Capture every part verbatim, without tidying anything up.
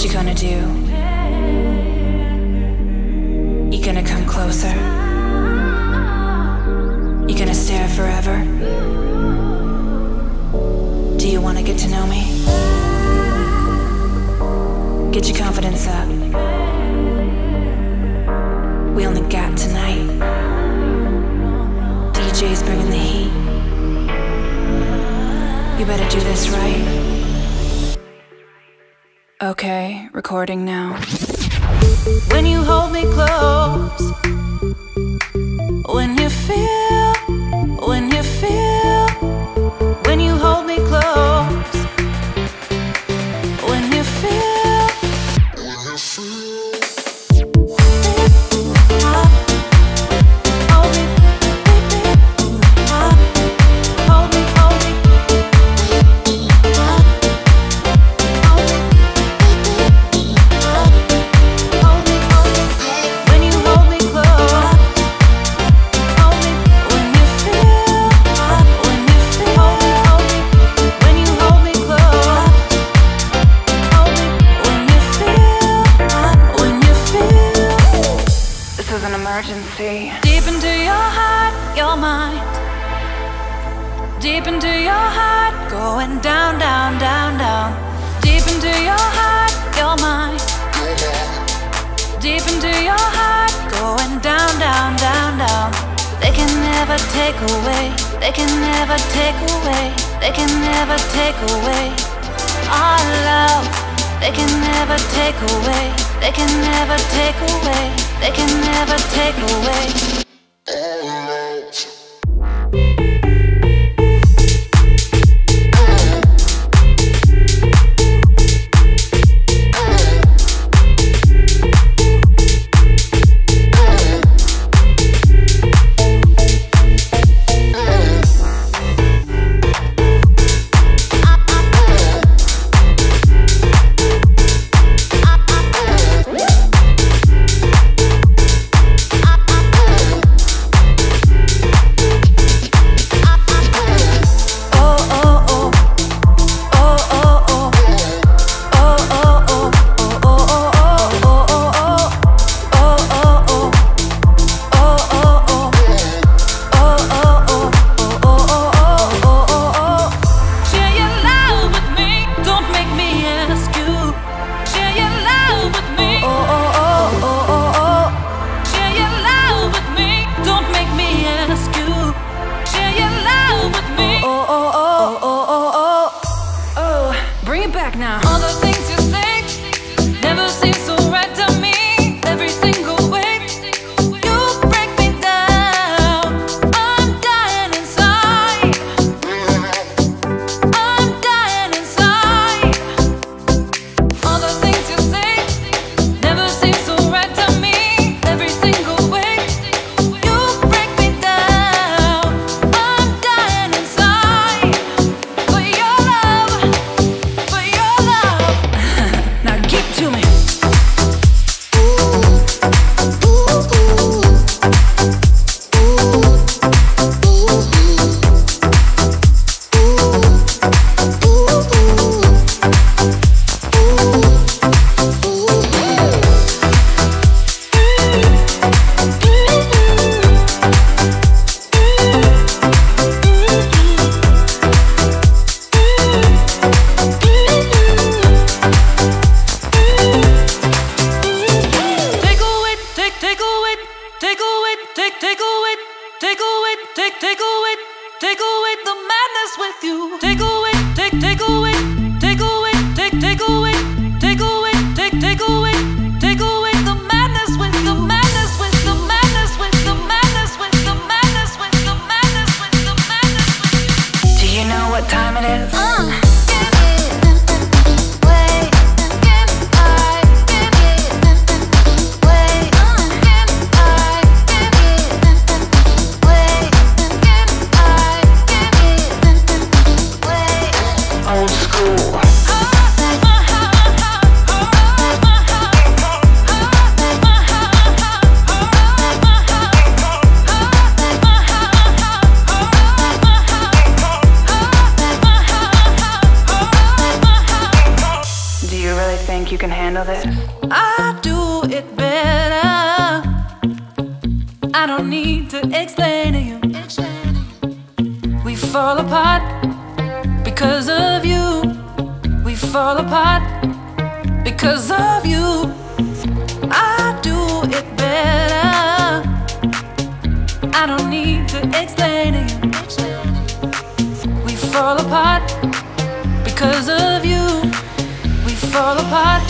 What you gonna do? You gonna come closer? You gonna stare forever? Do you wanna get to know me? Get your confidence up. We only got tonight. D J's bringing the heat. You better do this right. Okay, recording now. When you hold me close, when you feel, when you feel, when you hold me close, when you feel, when you feel. Deep into your heart, your mind. Deep into your heart, going down, down, down, down. Deep into your heart, your mind. Deep into your heart, going down, down, down, down. They can never take away. They can never take away. They can never take away our love. They can never take away. They can never take away. They can never take away our love. you can handle this? I do it better. I don't need to explain to you. We fall apart because of you. We fall apart because of you. I do it better. I don't need to explain to you. We fall apart because of you. We fall apart.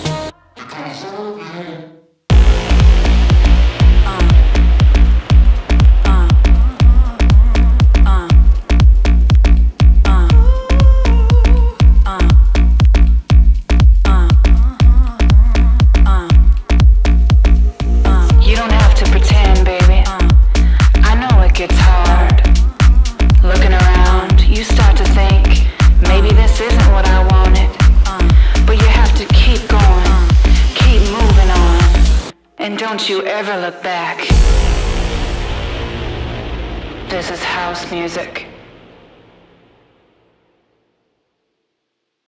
Don't you ever look back. This is house music.